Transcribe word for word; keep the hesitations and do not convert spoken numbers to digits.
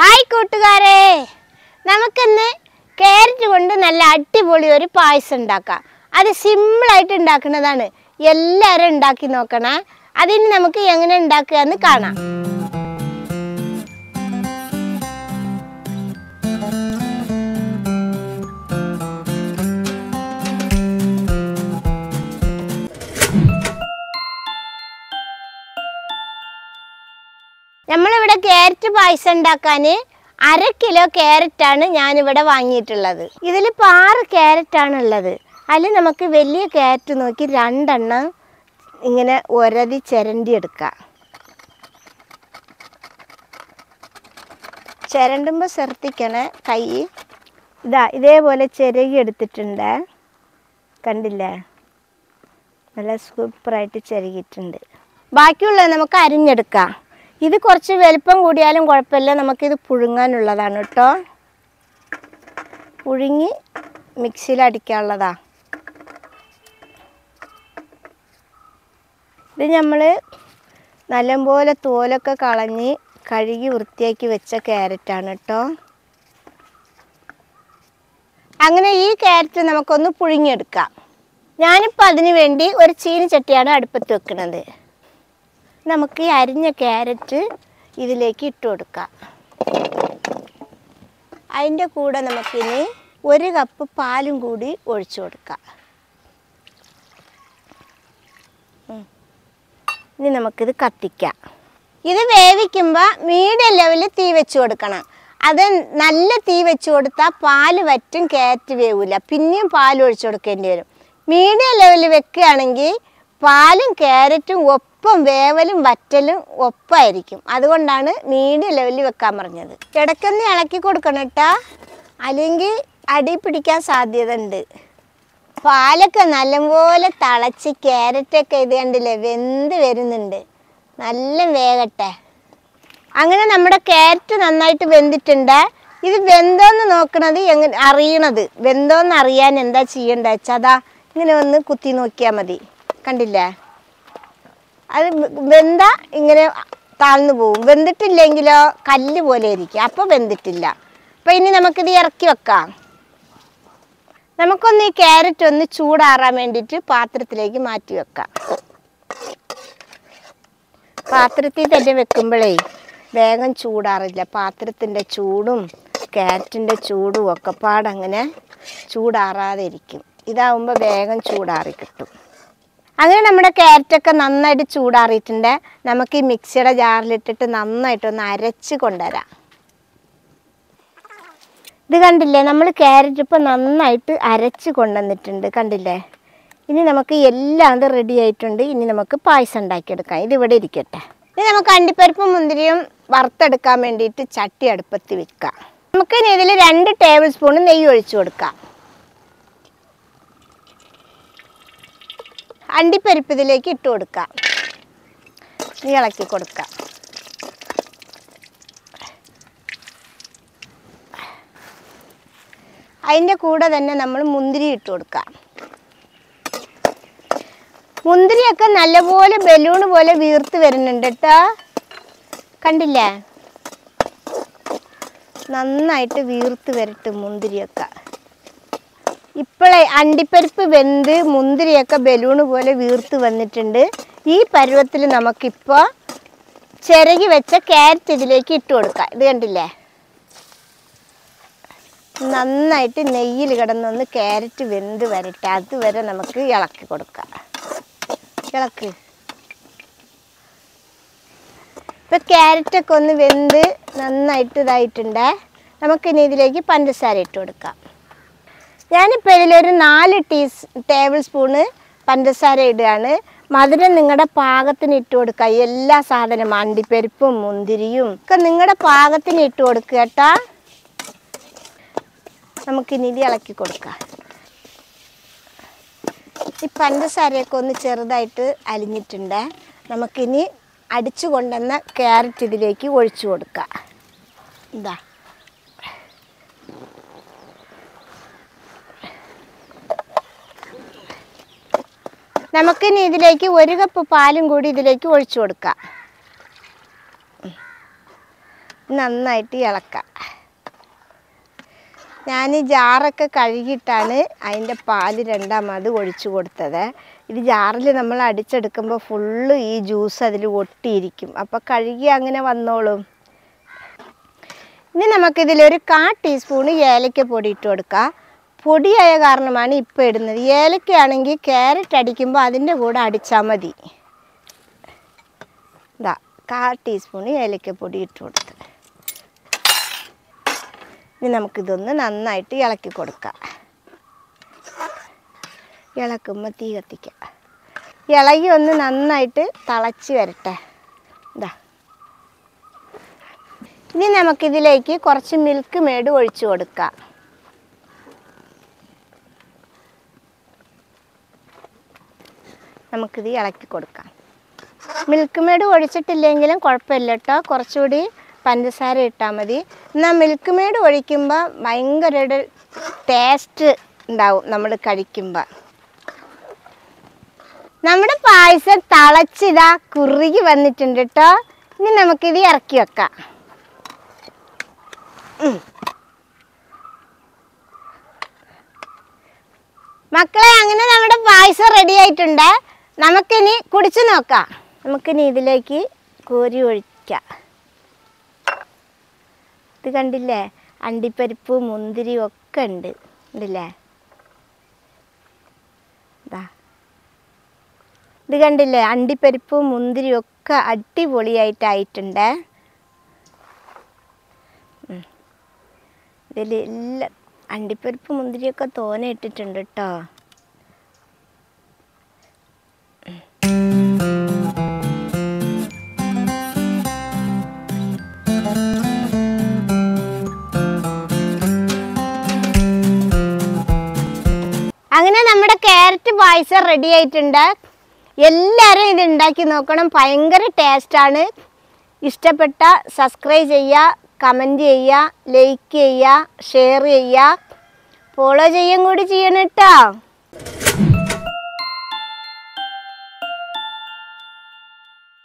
Hi കൂട്ടുകാരെ, നമുക്കിന്ന് carrot കൊണ്ട് നല്ല അടിപൊളി ഒരു പായസം ഉണ്ടാക്കാം. അത് സിമ്പിളായിട്ട് ഉണ്ടാക്കുന്നതാണ്. എല്ലാവരും ഉണ്ടാക്കി നോക്കണം. അതിന് നമുക്ക് എങ്ങനെ ഉണ്ടാക്കുക എന്ന് കാണാം. നമ്മളിവിടെ ക്യാരറ്റ് പായസം ഉണ്ടാക്കാൻ അര കിലോ ക്യാരറ്റാണ് ഞാനിവിടെ വാങ്ങിയിട്ടുള്ളത്. ഇതിൽ ഇപ്പോൾ ആറ് ക്യാരറ്റാണ് ഉള്ളത്. അതിൽ നമുക്ക് വലിയ ക്യാരറ്റ് നോക്കി രണ്ടെണ്ണം ഇങ്ങനെ ഒരതി ചിരണ്ടി എടുക്കാം. ചിരണ്ടുമ്പോൾ ശ്രദ്ധിക്കണേ കൈ. ഇതാ ഇതേപോലെ ചിരകി എടുത്തിട്ടുണ്ട്. കണ്ടില്ലേ, നല്ല സൂപ്പറായിട്ട് ചിരകിയിട്ടുണ്ട്. ബാക്കിയുള്ളത് നമുക്ക് അരിഞ്ഞെടുക്കാം. ഇത് കുറച്ച് വലുപ്പം കൂടിയാലും കുഴപ്പമില്ല, നമുക്കിത് പുഴുങ്ങാനുള്ളതാണ് കേട്ടോ. പുഴുങ്ങി മിക്സിയിൽ അടിക്കാനുള്ളതാ. ഇത് നമ്മൾ നല്ലപോലെ തോലൊക്കെ കളഞ്ഞ് കഴുകി വൃത്തിയാക്കി വെച്ച ക്യാരറ്റാണ് കേട്ടോ. അങ്ങനെ ഈ ക്യാരറ്റ് നമുക്കൊന്ന് പുഴുങ്ങിയെടുക്കാം. ഞാനിപ്പോൾ അതിന് വേണ്ടി ഒരു ചീനിച്ചട്ടിയാണ് അടുപ്പത്ത് വെക്കുന്നത്. നമുക്ക് ഈ അരിഞ്ഞ ക്യാരറ്റ് ഇതിലേക്ക് ഇട്ട് കൊടുക്കാം. അതിൻ്റെ കൂടെ നമുക്കിനി ഒരു കപ്പ് പാലും കൂടി ഒഴിച്ചു കൊടുക്കാം. ഇനി നമുക്കിത് കത്തിക്കാം. ഇത് വേവിക്കുമ്പോൾ മീഡിയം ലെവലിൽ തീ വെച്ച് കൊടുക്കണം. അത് നല്ല തീ വെച്ച് കൊടുത്താൽ പാല് വറ്റും, ക്യാരറ്റ് വേവില്ല. പിന്നെയും പാൽ ഒഴിച്ചു കൊടുക്കേണ്ടി വരും. മീഡിയം ലെവലിൽ വെക്കുകയാണെങ്കിൽ പാലും ക്യാരറ്റും ഒപ്പം വേവലും വറ്റലും ഒപ്പമായിരിക്കും. അതുകൊണ്ടാണ് മീഡിയം ലെവലിൽ വെക്കാൻ പറഞ്ഞത്. ഇടയ്ക്കൊന്ന് ഇളക്കി കൊടുക്കണം കേട്ടോ, അല്ലെങ്കിൽ അടി പിടിക്കാൻ സാധ്യത ഉണ്ട്. പാലൊക്കെ നല്ലപോലെ തിളച്ച് ക്യാരറ്റൊക്കെ ഇത് കണ്ടില്ലേ വെന്ത് വരുന്നുണ്ട്. നല്ല വേകട്ടെ. അങ്ങനെ നമ്മുടെ ക്യാരറ്റ് നന്നായിട്ട് വെന്തിട്ടുണ്ട്. ഇത് വെന്തോന്ന് നോക്കണത് എങ്ങനെ അറിയണത്, വെന്തോന്ന് അറിയാൻ എന്താ ചെയ്യേണ്ടത് വെച്ചാൽ അതാ ഇങ്ങനെ ഒന്ന് കുത്തി നോക്കിയാൽ മതി. കണ്ടില്ലേ, അത് വെന്ത ഇങ്ങനെ താഴ്ന്നു പോവും. വെന്തിട്ടില്ലെങ്കിലോ കല്ല് പോലെ ഇരിക്കും, അപ്പോൾ വെന്തിട്ടില്ല. അപ്പോൾ ഇനി നമുക്കിത് ഇറക്കി വെക്കാം. നമുക്കൊന്ന് ഈ ക്യാരറ്റ് ഒന്ന് ചൂടാറാൻ വേണ്ടിയിട്ട് പാത്രത്തിലേക്ക് മാറ്റി വെക്കാം. പാത്രത്തിൽ തന്നെ വെക്കുമ്പോഴേ വേഗം ചൂടാറില്ല. പാത്രത്തിൻ്റെ ചൂടും ക്യാരറ്റിൻ്റെ ചൂടും ഒക്കെ പാടങ്ങനെ ചൂടാറാതെ ഇരിക്കും. ഇതാവുമ്പോൾ വേഗം ചൂടാറി കിട്ടും. അങ്ങനെ നമ്മുടെ ക്യാരറ്റൊക്കെ നന്നായിട്ട് ചൂടാറിയിട്ടുണ്ട്. നമുക്ക് ഈ മിക്സിയുടെ ജാറിലിട്ടിട്ട് നന്നായിട്ടൊന്ന് അരച്ച് കൊണ്ടുവരാം. ഇത് കണ്ടില്ലേ, നമ്മൾ ക്യാരറ്റ് ഇപ്പോൾ നന്നായിട്ട് അരച്ച് കൊണ്ടുവന്നിട്ടുണ്ട്. കണ്ടില്ലേ, ഇനി നമുക്ക് എല്ലാം അത് റെഡി ആയിട്ടുണ്ട്. ഇനി നമുക്ക് പായസം ഉണ്ടാക്കിയെടുക്കാം. ഇതിവിടെ ഇരിക്കട്ടെ. ഇനി നമുക്ക് അണ്ടിപ്പരിപ്പും മുന്തിരിയും വറുത്തെടുക്കാൻ വേണ്ടിയിട്ട് ചട്ടി അടുപ്പത്ത് വെക്കാം. നമുക്ക് ഇനി ഇതിൽ രണ്ട് ടേബിൾ സ്പൂൺ നെയ്യ് ഒഴിച്ചു കൊടുക്കാം. അണ്ടിപ്പരിപ്പ് ഇതിലേക്ക് ഇട്ട് കൊടുക്കാം. ഇളക്കി കൊടുക്കാം. അതിൻ്റെ കൂടെ തന്നെ നമ്മൾ മുന്തിരി ഇട്ട് കൊടുക്കാം. മുന്തിരിയൊക്കെ നല്ലപോലെ ബലൂൺ പോലെ വീർത്ത് വരുന്നുണ്ട് കേട്ടോ. കണ്ടില്ലേ, നന്നായിട്ട് വീർത്ത് വരട്ടെ മുന്തിരിയൊക്കെ. ഇപ്പോഴേ അണ്ടിപ്പരിപ്പ് വെന്ത് മുന്തിരിയൊക്കെ ബലൂണ് പോലെ വീർത്ത് വന്നിട്ടുണ്ട്. ഈ പരുവത്തിൽ നമുക്കിപ്പോൾ ചിരകി വെച്ച ക്യാരറ്റ് ഇതിലേക്ക് ഇട്ട് കൊടുക്കാം. ഇത് കണ്ടില്ലേ, നന്നായിട്ട് നെയ്യിൽ കിടന്നൊന്ന് ക്യാരറ്റ് വെന്ത് വരട്ടെ. അതുവരെ നമുക്ക് ഇളക്കി കൊടുക്കാം. ഇളക്ക്. ഇപ്പം ക്യാരറ്റൊക്കെ ഒന്ന് വെന്ത് നന്നായിട്ട് ഇതായിട്ടുണ്ട്. നമുക്കിനി ഇതിലേക്ക് പഞ്ചസാര ഇട്ട് കൊടുക്കാം. ഞാനിപ്പോൾ ഇതിലൊരു നാല് ടീ ടേബിൾ സ്പൂണ് പഞ്ചസാര ഇടുകയാണ്. മധുരം നിങ്ങളുടെ പാകത്തിന് ഇട്ട് കൊടുക്കുക. എല്ലാ സാധനവും അണ്ടിപ്പരിപ്പും മുന്തിരിയും ഒക്കെ നിങ്ങളുടെ പാകത്തിന് ഇട്ട് കൊടുക്കുക കേട്ടോ. നമുക്കിനി ഇത് ഇളക്കി കൊടുക്കാം. ഈ പഞ്ചസാരയൊക്കെ ഒന്ന് ചെറുതായിട്ട് അലിഞ്ഞിട്ടുണ്ട്. നമുക്കിനി അടിച്ചു കൊണ്ടുവന്ന ക്യാരറ്റ് ഇതിലേക്ക് ഒഴിച്ചു കൊടുക്കാം. ഇതാ, നമുക്കിനി ഇതിലേക്ക് ഒരു കപ്പ് പാലും കൂടി ഇതിലേക്ക് ഒഴിച്ചു കൊടുക്കാം. നന്നായിട്ട് ഇളക്കാം. ഞാൻ ഈ ജാറൊക്കെ കഴുകിയിട്ടാണ് അതിൻ്റെ പാല് രണ്ടാമത് ഒഴിച്ചു കൊടുത്തത്. ഇത് ജാറിൽ നമ്മൾ അടിച്ചെടുക്കുമ്പോൾ ഫുള്ള് ഈ ജ്യൂസ് അതിൽ ഒട്ടിയിരിക്കും. അപ്പോൾ കഴുകി അങ്ങനെ വന്നോളും. ഇനി നമുക്കിതിലൊരു കാ ടീസ്പൂണ് ഏലക്ക പൊടി ഇട്ട് കൊടുക്കാം. പൊടിയായ കാരണമാണ് ഇപ്പോൾ ഇടുന്നത്. ഏലക്കയാണെങ്കിൽ ക്യാരറ്റ് അടിക്കുമ്പോൾ അതിൻ്റെ കൂടെ അടിച്ചാൽ മതി. ഇതാ കാ ടീസ്പൂണ് ഏലക്കപ്പൊടി ഇട്ട് കൊടുത്ത് ഇനി നമുക്കിതൊന്ന് നന്നായിട്ട് ഇളക്കി കൊടുക്കാം. ഇളക്കുമ്പോൾ തീ കത്തിക്കാം. ഇളകി ഒന്ന് നന്നായിട്ട് തിളച്ച് വരട്ടെ. ഇതാ ഇനി നമുക്കിതിലേക്ക് കുറച്ച് മിൽക്ക് മേഡ് ഒഴിച്ചു കൊടുക്കാം. നമുക്കിത് ഇളക്കി കൊടുക്കാം. മിൽക്ക് മേഡ് ഒഴിച്ചിട്ടില്ലെങ്കിലും കുഴപ്പമില്ല കേട്ടോ, കുറച്ചുകൂടി പഞ്ചസാര ഇട്ടാൽ മതി. എന്നാൽ മിൽക്ക് മേഡ് ഒഴിക്കുമ്പോൾ ഭയങ്കര ഒരു ടേസ്റ്റ് ഉണ്ടാവും നമ്മൾ കഴിക്കുമ്പോൾ. നമ്മുടെ പായസം തിളച്ചിതാ കുറുകി വന്നിട്ടുണ്ട് കേട്ടോ. ഇനി നമുക്കിത് ഇറക്കി വെക്കാം. മക്കളെ, അങ്ങനെ നമ്മുടെ പായസം റെഡി ആയിട്ടുണ്ട്. നമുക്കിനി കുടിച്ചു നോക്കാം. നമുക്കിനി ഇതിലേക്ക് കോരി ഒഴിക്കാം. ഇത് കണ്ടില്ലേ, അണ്ടിപ്പരിപ്പ് മുന്തിരി ഒക്കെ ഉണ്ട് ഉണ്ടല്ലേ. ഇതാ ഇത് കണ്ടില്ലേ, അണ്ടിപ്പരിപ്പ് മുന്തിരി ഒക്കെ അടിപൊളിയായിട്ടായിട്ടുണ്ട്. ഇതിൽ എല്ലാം അണ്ടിപ്പരിപ്പ് മുന്തിരിയൊക്കെ തോനെ ഇട്ടിട്ടുണ്ട് കേട്ടോ. അങ്ങനെ നമ്മുടെ ക്യാരറ്റ് പായസം റെഡി ആയിട്ടുണ്ട്. എല്ലാവരും ഇത് ഉണ്ടാക്കി നോക്കണം, ഭയങ്കര ടേസ്റ്റാണ്. ഇഷ്ടപ്പെട്ട സബ്സ്ക്രൈബ് ചെയ്യുക, കമൻറ്റ് ചെയ്യുക, ലൈക്ക് ചെയ്യുക, ഷെയർ ചെയ്യുക, ഫോളോ ചെയ്യുകയും കൂടി ചെയ്യണം കേട്ടോ.